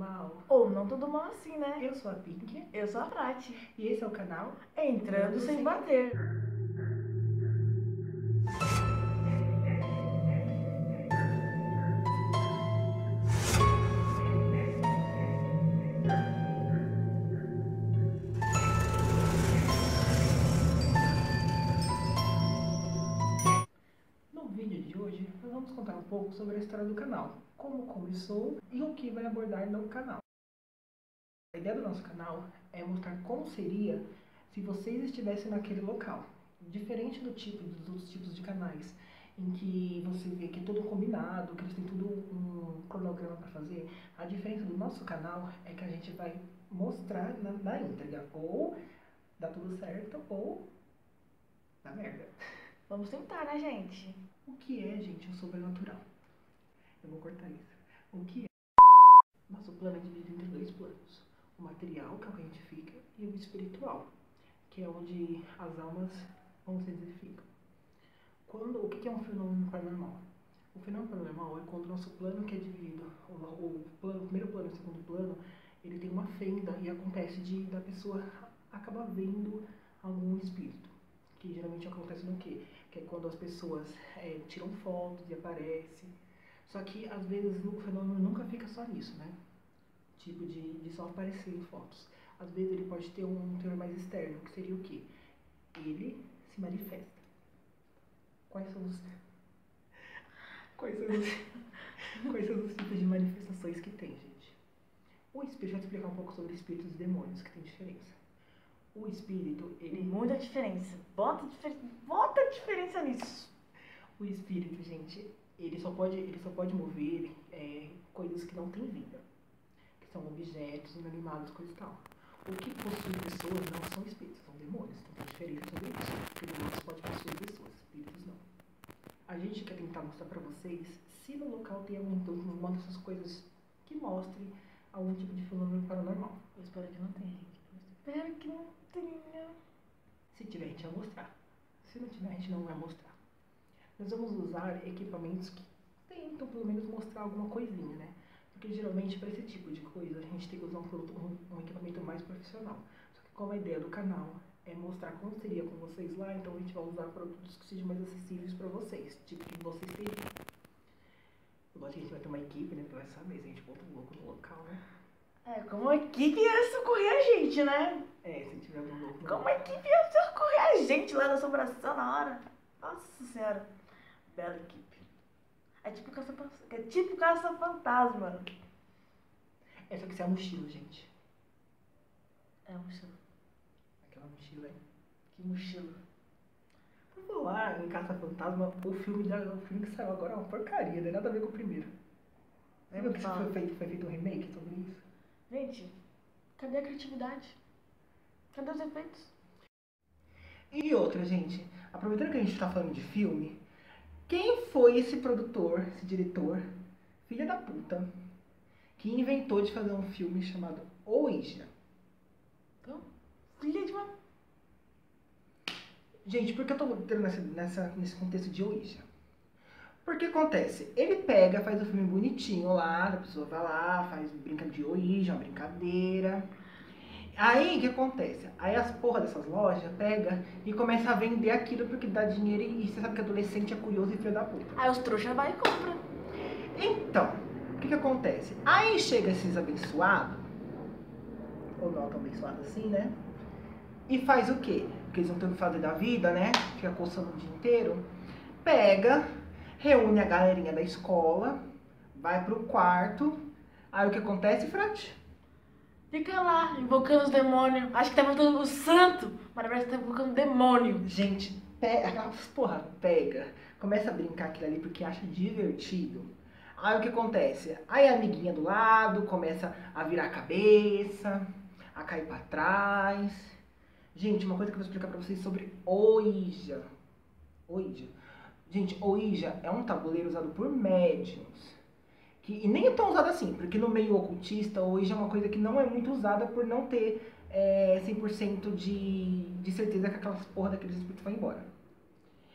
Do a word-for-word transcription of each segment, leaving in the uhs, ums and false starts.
mal. Ou não tudo mal assim, né? Eu sou a Pink. Eu sou a Prati. E esse é o canal Entrando Sem Bater. No vídeo de hoje, nós vamos contar um pouco sobre a história do canal, como começou e o que vai abordar no canal. A ideia do nosso canal é mostrar como seria se vocês estivessem naquele local. Diferente do tipo dos outros tipos de canais, em que você vê que é tudo combinado, que eles têm tudo um cronograma para fazer, a diferença do nosso canal é que a gente vai mostrar na, na íntegra, ou dá tudo certo, ou dá merda. Vamos tentar, né, gente? O que é, gente, o sobrenatural? Eu vou cortar isso. O que é? Nosso plano é dividido entre dois planos. O material, que é o que a gente fica, e o espiritual, que é onde as almas vão se edificam. Quando, o que é um fenômeno paranormal? O fenômeno paranormal é quando o nosso plano, que é dividido, o, o, plano, o primeiro plano e o segundo plano, ele tem uma fenda e acontece de da pessoa acabar vendo algum espírito. Que geralmente acontece no quê? Que é quando as pessoas é, tiram fotos e aparece. Só que às vezes o fenômeno nunca fica só nisso, né? Tipo de, de só aparecer em fotos. Às vezes ele pode ter um teor mais externo, que seria o quê? Ele se manifesta. Quais são os quais são os, quais são os tipos de manifestações que tem, gente? O espírito, deixa eu te explicar um pouco sobre espíritos e demônios, que tem diferença. O espírito, ele... Tem muita diferença. Bota, difer... Bota diferença nisso. O espírito, gente, ele só pode, ele só pode mover é, coisas que não têm vida. Que são objetos, inanimados, coisa e tal. O que possui pessoas não são espíritos, são demônios. Então tem diferença sobre isso. Porque demônios podem possuir pessoas, espíritos não. A gente quer tentar mostrar pra vocês se no local tem alguma dessas coisas que mostre algum tipo de fenômeno paranormal. Eu espero que não tenha, gente. Eu espero que não tenha. Se tiver, a gente vai mostrar. Se não tiver, a gente não vai mostrar. Nós vamos usar equipamentos que tentam, pelo menos, mostrar alguma coisinha, né? Porque, geralmente, para esse tipo de coisa, a gente tem que usar um, produto, um, um equipamento mais profissional. Só que, como a ideia do canal é mostrar como seria com vocês lá, então a gente vai usar produtos que sejam mais acessíveis para vocês, tipo que vocês teriam. Igual a gente vai ter uma equipe, né? Pra essa mesa, a gente bota um louco no local, né? É, como a equipe ia socorrer a gente, né? É, se tiver algum louco no Como local. a equipe ia socorrer a gente lá na assombração na hora. Nossa senhora. Bela equipe. É tipo caça, é tipo caça-fantasma. Essa aqui é a mochila, gente. É a mochila. Aquela mochila aí. Que mochila. Por falar em Caça-Fantasma, o filme, já, o filme que saiu agora é uma porcaria, não tem nada a ver com o primeiro. Lembra que foi feito, foi feito um remake sobre isso? Gente, cadê a criatividade? Cadê os efeitos? E outra, gente, aproveitando que a gente tá falando de filme, quem foi esse produtor, esse diretor, filha da puta, que inventou de fazer um filme chamado Ouija? Então, filha de uma... Gente, por que eu tô entrando nessa, nessa, nesse contexto de Ouija? Porque acontece, ele pega, faz o filme bonitinho lá, a pessoa vai lá, faz brinca de Ouija, uma brincadeira. Aí, o que acontece? Aí as porra dessas lojas pega e começa a vender aquilo porque dá dinheiro e você sabe que adolescente é curioso e filho da puta. Aí os trouxas vai e compra. Então, o que que acontece? Aí chega esses abençoados, ou não tão abençoados assim, né? E faz o quê? Porque eles não têm o que fazer da vida, né? Fica coçando o dia inteiro. Pega, reúne a galerinha da escola, vai pro quarto. Aí o que acontece, Frate? Fica lá, invocando os demônios. Acho que tá invocando o santo, mas na verdade tá invocando o demônio. Gente, pega, porra, pega. Começa a brincar aquilo ali porque acha divertido. Aí o que acontece? Aí a amiguinha do lado começa a virar a cabeça, a cair pra trás. Gente, uma coisa que eu vou explicar pra vocês sobre Ouija. Ouija. Gente, Ouija é um tabuleiro usado por médiums. Que, e nem é tão usado assim, porque no meio ocultista, Ouija é uma coisa que não é muito usada por não ter é, cem por cento de, de certeza que aquelas porra daqueles espíritos vão embora.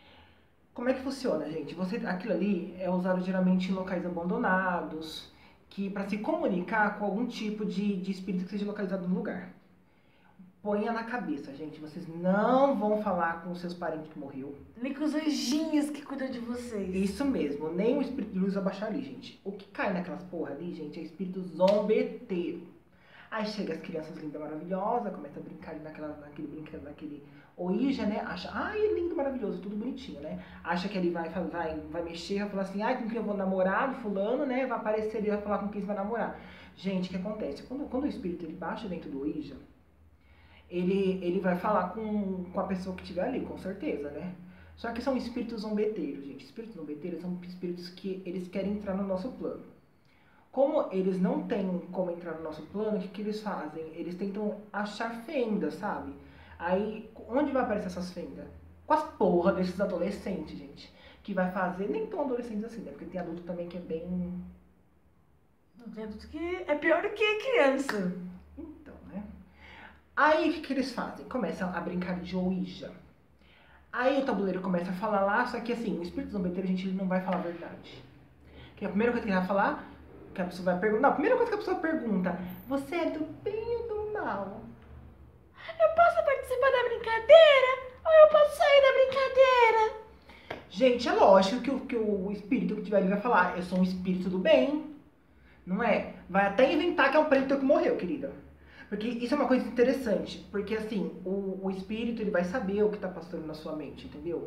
Como é que funciona, gente? Você, aquilo ali é usado geralmente em locais abandonados, que para se comunicar com algum tipo de, de espírito que seja localizado no lugar. Ponha na cabeça, gente, vocês não vão falar com os seus parentes que morreu. Nem com os anjinhos que cuidam de vocês. Isso mesmo, nem o espírito de luz vai baixar ali, gente. O que cai naquelas porra ali, gente, é espírito zombeteiro. Aí chega as crianças lindas, maravilhosas, começa a brincar ali naquela, naquele brinquedo, naquele Ouija, né? Acha, ai, é lindo, maravilhoso, tudo bonitinho, né? Acha que ele vai, vai, vai mexer, vai falar assim, ai, com quem eu vou namorar, do fulano, né? Vai aparecer ali, vai falar com quem você vai namorar. Gente, o que acontece? Quando, quando o espírito ele baixa dentro do Ouija, ele, ele vai falar com, com a pessoa que estiver ali, com certeza, né? Só que são espíritos zombeteiros, gente. Espíritos zombeteiros são espíritos que eles querem entrar no nosso plano. Como eles não têm como entrar no nosso plano, o que, que eles fazem? Eles tentam achar fendas, sabe? Aí, onde vai aparecer essas fendas? Com as porra desses adolescentes, gente. Que vai fazer, nem tão adolescentes assim, né? Porque tem adulto também que é bem... Não, tem adulto que é pior do que criança. Então, né? Aí, o que, que eles fazem? Começam a brincar de Ouija. Aí o tabuleiro começa a falar lá, só que assim, o espírito zombeteiro, gente, ele não vai falar a verdade. Que a primeira coisa que ele vai falar, que a pessoa vai perguntar... Não, a primeira coisa que a pessoa pergunta, você é do bem ou do mal? Eu posso participar da brincadeira? Ou eu posso sair da brincadeira? Gente, é lógico que o, que o espírito que tiver ali vai falar, eu sou um espírito do bem. Não é? Vai até inventar que é um preto que morreu, querida. Porque isso é uma coisa interessante. Porque assim, o, o espírito ele vai saber o que tá passando na sua mente, entendeu?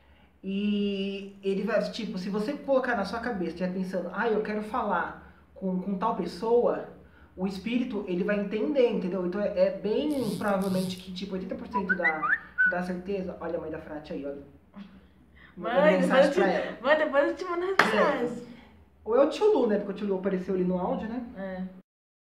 E ele vai, tipo, se você colocar na sua cabeça, estiver pensando, ah, eu quero falar com, com tal pessoa, o espírito, ele vai entender, entendeu? Então é, é bem provavelmente que, tipo, oitenta por cento da, da certeza... Olha a mãe da Frate aí, olha. Mãe, depois eu, te, mãe, depois eu te mando mensagem. Ou é o tio Lu, né? Porque o tio Lu apareceu ali no áudio, né? É.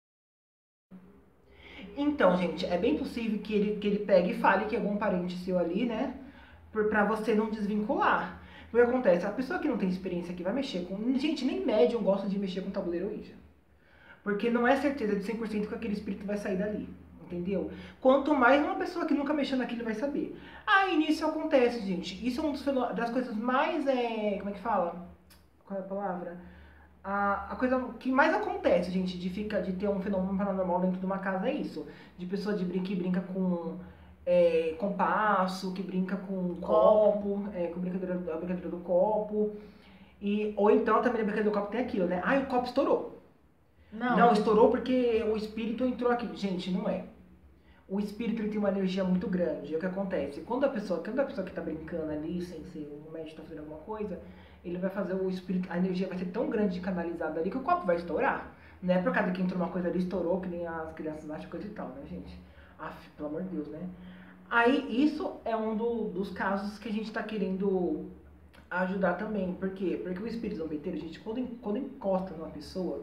Então, gente, é bem possível que ele, que ele pegue e fale que é algum parente seu ali, né? Por, pra você não desvincular. O que acontece? A pessoa que não tem experiência que vai mexer com... Gente, nem médium gosta de mexer com tabuleiro Ouija. Porque não é certeza de cem por cento que aquele espírito vai sair dali. Entendeu? Quanto mais uma pessoa que nunca mexeu naquilo vai saber. Aí nisso acontece, gente. Isso é uma das coisas mais... É, como é que fala? Qual é a palavra? A, a coisa que mais acontece, gente, de, ficar, de ter um fenômeno paranormal dentro de uma casa é isso. De pessoa de brinca que brinca com é, compasso, que brinca com copo, é, com a brincadeira, a brincadeira do copo. E, ou então também a brincadeira do copo tem aquilo, né? Ah, o copo estourou. Não. Não, estourou porque o espírito entrou aqui. Gente, não é. O espírito ele tem uma energia muito grande. E o que acontece? Quando a pessoa, quando a pessoa que está brincando ali, sem ser o médico está fazendo alguma coisa, ele vai fazer o espírito, a energia vai ser tão grande e canalizada ali que o copo vai estourar. Não é por causa que entrou uma coisa ali, estourou, que nem as crianças acham coisa e tal, né, gente? Aff, pelo amor de Deus, né? Aí, isso é um do, dos casos que a gente está querendo ajudar também. Por quê? Porque o espírito zombeteiro, gente, quando, quando encosta numa pessoa,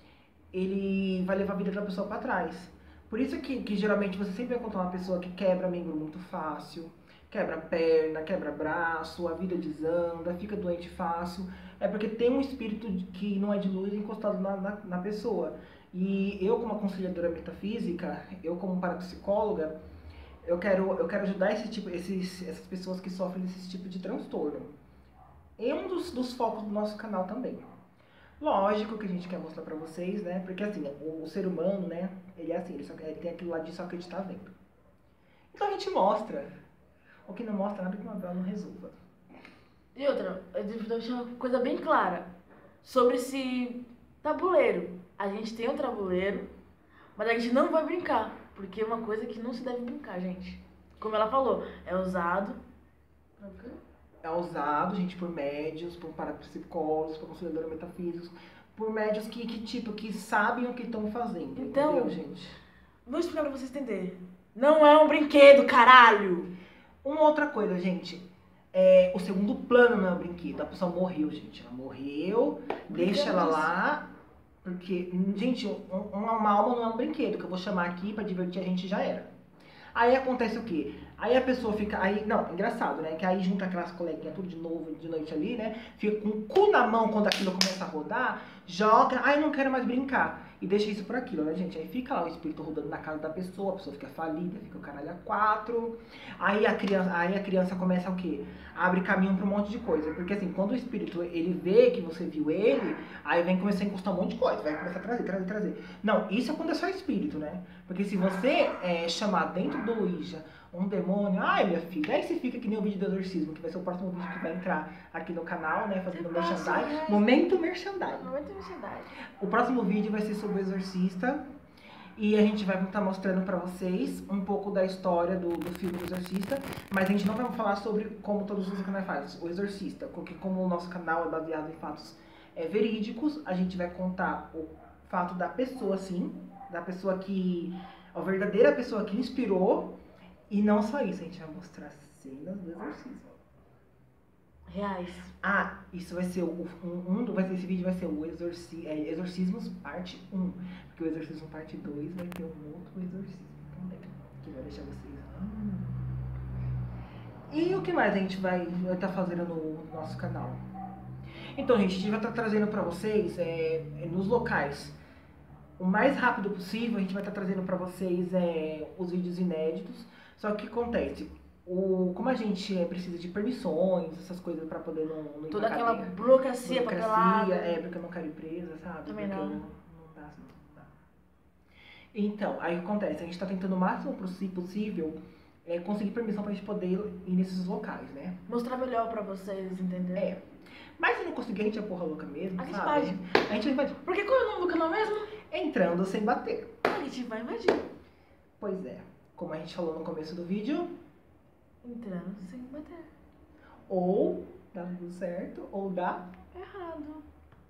ele vai levar a vida da pessoa para trás. Por isso que, que geralmente você sempre vai encontrar uma pessoa que quebra membro muito fácil, quebra perna, quebra braço, a vida desanda, fica doente fácil. É porque tem um espírito que não é de luz encostado na, na, na pessoa. E eu, como aconselhadora metafísica, eu como parapsicóloga, eu quero, eu quero ajudar esse tipo, esses, essas pessoas que sofrem desse tipo de transtorno. É um dos, dos focos do nosso canal também. Lógico que a gente quer mostrar pra vocês, né? Porque assim, o, o ser humano, né? Ele é assim, ele, só, ele tem aquilo lá de só acreditar vendo. Então a gente mostra. O que não mostra nada que uma vela não resolva. E outra, eu devo deixar uma coisa bem clara. Sobre esse tabuleiro. A gente tem um tabuleiro, mas a gente não vai brincar. Porque é uma coisa que não se deve brincar, gente. Como ela falou, é usado... É usado, gente, por médios, por parapsicólogos, por aconselhadores metafísicos, por médios que, que, tipo, que sabem o que estão fazendo, então, entendeu, gente? Vou explicar pra vocês entenderem. Não é um brinquedo, caralho! Uma outra coisa, gente, é, o segundo plano não é um brinquedo. A pessoa morreu, gente. Ela morreu, deixa ela lá, porque, gente, um, uma alma não é um brinquedo, que eu vou chamar aqui pra divertir a gente já era. Aí acontece o quê? Aí a pessoa fica, aí, não, engraçado, né? Que aí junta aquelas coleguinhas tudo de novo, de noite ali, né? Fica com o cu na mão quando aquilo começa a rodar, joga, ai, não quero mais brincar. E deixa isso por aquilo, né, gente? Aí fica lá o espírito rodando na casa da pessoa, a pessoa fica falida, fica o caralho a quatro. Aí a criança, aí a criança começa o quê? Abre caminho pra um monte de coisa. Porque assim, quando o espírito, ele vê que você viu ele, aí vem começar a encostar um monte de coisa, vai começar a trazer, trazer, trazer. Não, isso é quando é só espírito, né? Porque se você é, chamar dentro do Ouija um demônio, ai minha filha, aí você fica que nem o vídeo do exorcismo, que vai ser o próximo vídeo que vai entrar aqui no canal, né, fazendo merchandising. Momento merchandising. Momento merchandising. O próximo vídeo vai ser sobre o exorcista. E a gente vai estar mostrando pra vocês um pouco da história do, do filme do Exorcista. Mas a gente não vai falar sobre como todos os canais fazem, o Exorcista. Porque como o nosso canal é baseado em fatos é, verídicos, a gente vai contar o fato da pessoa, sim. Da pessoa que... a verdadeira pessoa que inspirou. E não só isso, a gente vai mostrar cenas do exorcismo. Reais. Ah, isso vai ser o, um, um do, vai ser, esse vídeo vai ser o exorci, é, Exorcismos parte um. Porque o Exorcismo parte dois vai ter um outro exorcismo também. Que vai deixar vocês. Hum. E o que mais a gente vai estar tá fazendo no, no nosso canal? Então, gente, a gente vai estar tá trazendo pra vocês é, é, nos locais. O mais rápido possível, a gente vai estar tá trazendo pra vocês é, os vídeos inéditos. Só que o que acontece? O, como a gente é, precisa de permissões, essas coisas pra poder não, não ir Toda pra aquela cadeia. burocracia, papelada. É, porque eu não quero ir presa, sabe? Também porque não. Eu, não dá, assim, não dá. Então, aí o que acontece? A gente tá tentando o máximo possível é, conseguir permissão pra gente poder ir nesses locais, né? Mostrar melhor pra vocês, entendeu? É. Mas se não conseguir, a gente é porra louca mesmo, A gente sabe? vai. A gente vai invadir. Porque qual é o nome do canal mesmo? Entrando sem bater. A gente vai invadir. Pois é. Como a gente falou no começo do vídeo, entrando sem bater. Ou dá tudo certo, ou dá errado.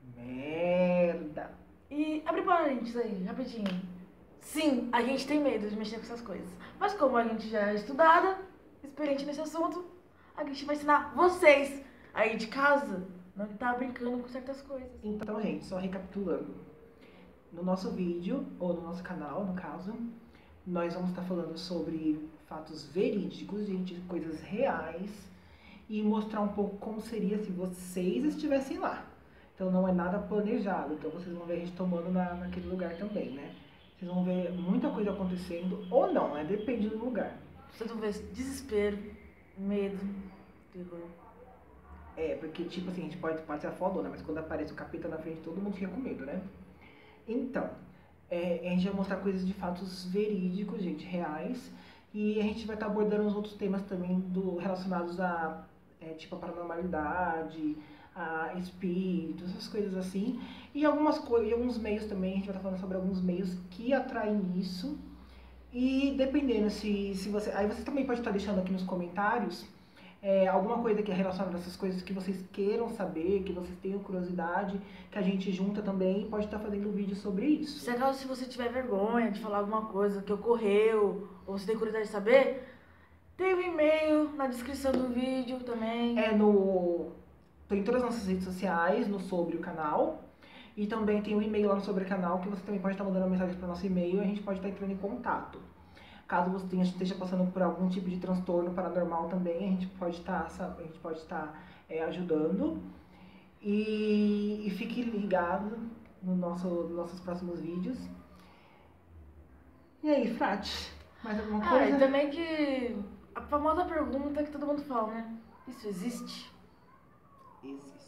Merda. E abre parênteses aí, rapidinho. Sim, a gente tem medo de mexer com essas coisas. Mas como a gente já é estudada, experiente nesse assunto, a gente vai ensinar vocês aí de casa não tá brincando com certas coisas. Então, gente, só recapitulando. No nosso vídeo, ou no nosso canal, no caso, nós vamos estar falando sobre fatos verídicos, gente, coisas reais, e mostrar um pouco como seria se vocês estivessem lá. Então não é nada planejado, então vocês vão ver a gente tomando na, naquele lugar também, né? Vocês vão ver muita coisa acontecendo, ou não, né? Depende do lugar. Vocês vão ver desespero, medo, terror. É, porque tipo assim, a gente pode, pode ser a fodona, mas quando aparece o capeta na frente, todo mundo fica com medo, né? Então, é, a gente vai mostrar coisas de fatos verídicos, gente, reais. E a gente vai estar abordando os outros temas também do, relacionados a, é, tipo, a paranormalidade, a espíritos, essas coisas assim. E algumas coisas, e alguns meios também, a gente vai estar falando sobre alguns meios que atraem isso. E dependendo se, se você... Aí você também pode estar deixando aqui nos comentários é, alguma coisa que é relacionada a essas coisas que vocês queiram saber, que vocês tenham curiosidade, que a gente junta também e pode estar fazendo um vídeo sobre isso. Se acaso se você tiver vergonha de falar alguma coisa que ocorreu, ou você tem curiosidade de saber, tem um e-mail na descrição do vídeo também. É no... Tem todas as nossas redes sociais, no Sobre o Canal. E também tem um e-mail lá no Sobre o Canal, que você também pode estar mandando mensagem para o nosso e-mail e a gente pode estar entrando em contato. Caso você tenha, esteja passando por algum tipo de transtorno paranormal também, a gente pode estar, a gente pode estar é, ajudando. E, e fique ligado no nosso, nos nossos próximos vídeos. E aí, Frati? Mais alguma coisa? Ah, e também que a famosa pergunta que todo mundo fala, né? Isso existe? Existe.